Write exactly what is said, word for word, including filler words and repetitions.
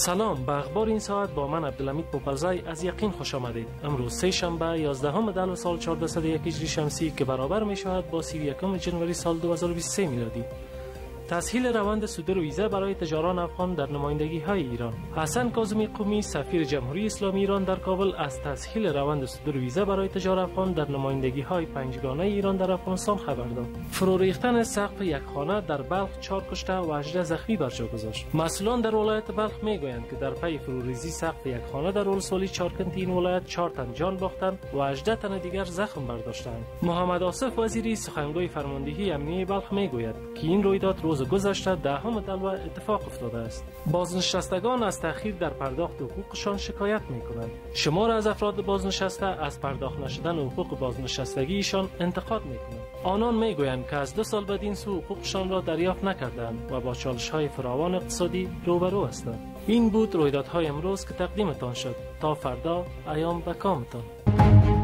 سلام، به اخبار این ساعت با من عبدالحمید پوپلزی از یقین خوش آمدید. امروز سه شنبه یازدهم دی سال چهاردهصد و یک هجری شمسی که برابر می شود با سی و یکم جنوری سال دو هزار و بیست و سه میلادی. تسهیل روند صدور ویزا برای تجاران افغان در نمایندگی های ایران. حسن کاظمی قمی، سفیر جمهوری اسلامی ایران در کابل، از تسهیل روند صدور ویزا برای تجار افغان در نمایندگی های پنجگانه ایران در افغانستان خبر داد. فرو ریختن سقف یک خانه در بلخ چهار کشته و هجده زخمی بر جا گذاشت. مسئولان در ولایت بلخ میگویند که در پی فروریزی سقف یک خانه در ولسوالی چارکنتی این ولایت چهار تن جان باختند و هجده تن دیگر زخم برداشتند. محمد آصف وزیری سخنگوی فرماندهی امنیه بلخ میگوید که این رویداد روز گذشته دهم دلو اتفاق افتاده است. بازنشستگان از تأخیر در پرداخت حقوقشان شکایت میکنند. شمار از افراد بازنشسته از پرداخت نشدن حقوق بازنشستگیشان انتقاد میکنند. آنان میگویند که از دو سال بعد این سو حقوقشان را دریافت نکردند و با چالش‌های فراوان اقتصادی روبرو هستند. این بود رویدادهای امروز که تقدیمتان شد. تا فردا ایام به کامتان.